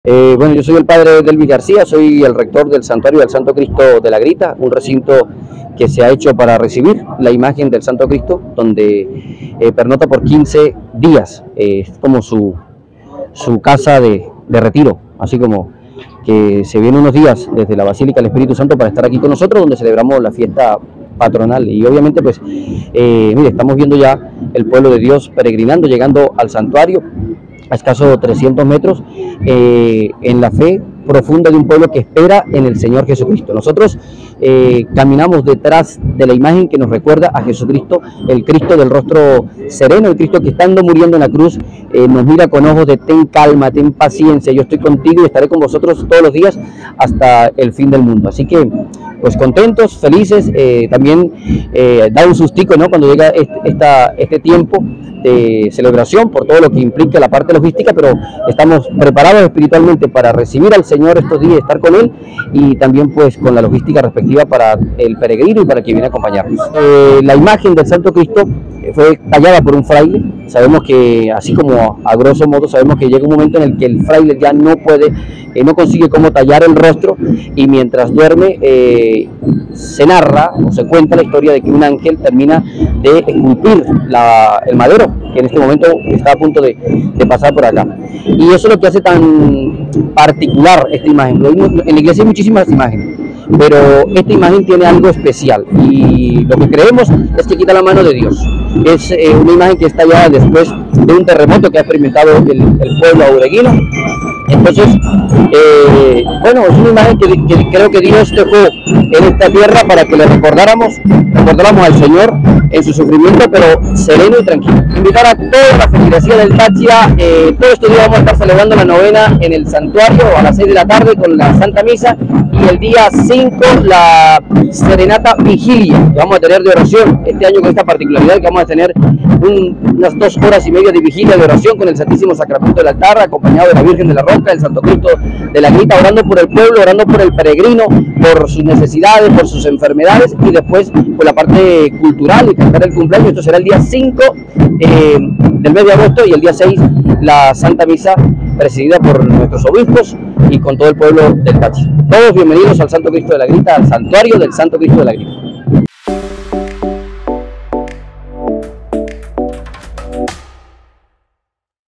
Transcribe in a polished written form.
Bueno, yo soy el padre Delvis García, soy el rector del Santuario del Santo Cristo de la Grita, un recinto que se ha hecho para recibir la imagen del Santo Cristo, donde pernota por 15 días. Es como su casa de retiro, así como que se viene unos días desde la Basílica del Espíritu Santo para estar aquí con nosotros, donde celebramos la fiesta patronal. Y obviamente pues, mire, estamos viendo ya el pueblo de Dios peregrinando, llegando al santuario, a escasos 300 metros, en la fe profunda de un pueblo que espera en el Señor Jesucristo. Nosotros caminamos detrás de la imagen que nos recuerda a Jesucristo, el Cristo del rostro sereno, el Cristo que estando muriendo en la cruz nos mira con ojos de ten calma, ten paciencia, yo estoy contigo y estaré con vosotros todos los días hasta el fin del mundo. Así que pues contentos, felices, también da un sustico, ¿no?, cuando llega este tiempo de celebración por todo lo que implica la parte logística, pero estamos preparados espiritualmente para recibir al Señor estos días, estar con Él, y también pues con la logística respectiva para el peregrino y para quien viene a acompañarnos. La imagen del Santo Cristo fue tallada por un fraile. Sabemos que, así como a grosso modo, sabemos que llega un momento en el que el fraile ya no puede, no consigue cómo tallar el rostro, y mientras duerme se narra o se cuenta la historia de que un ángel termina de esculpir el madero, que en este momento está a punto de pasar por acá. Y eso es lo que hace tan particular esta imagen. En la iglesia hay muchísimas imágenes, pero esta imagen tiene algo especial, y lo que creemos es que quita la mano de Dios. Es una imagen que está ya después de un terremoto que ha experimentado el pueblo aureguino. Entonces, bueno, es una imagen que creo que Dios dejó en esta tierra para que le recordáramos al Señor en su sufrimiento, pero sereno y tranquilo. Invitar a toda la feligresía del Táchira. Todos estos días vamos a estar celebrando la novena en el santuario a las 6 de la tarde con la Santa Misa, y el día 5 la serenata vigilia que vamos a tener de oración. Este año con esta particularidad que vamos a tener unas 2 horas y media de vigilia de oración con el Santísimo Sacramento del altar, acompañado de la Virgen de la Roca, el Santo Cristo de la Grita, orando por el pueblo, orando por el peregrino, por sus necesidades, por sus enfermedades, y después por la parte cultural y cantar el cumpleaños. Esto será el día 5 del mes de agosto, y el día 6 la Santa Misa presidida por nuestros obispos y con todo el pueblo del Táchira. Todos bienvenidos al Santo Cristo de la Grita, al santuario del Santo Cristo de la Grita.